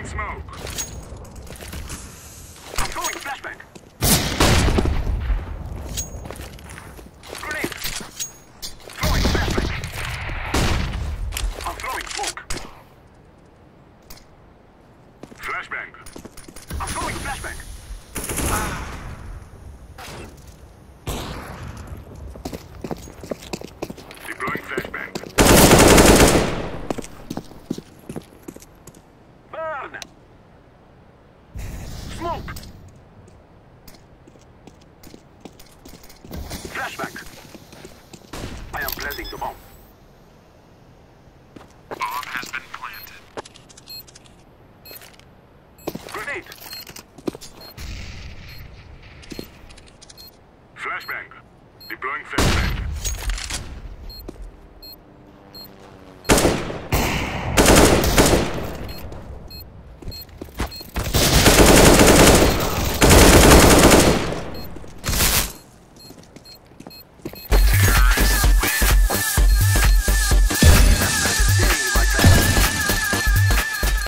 smoke. I'm throwing flashbang. Grenade. Throwing flashbang. I'm throwing smoke. Flashbang. I'm throwing flashbang.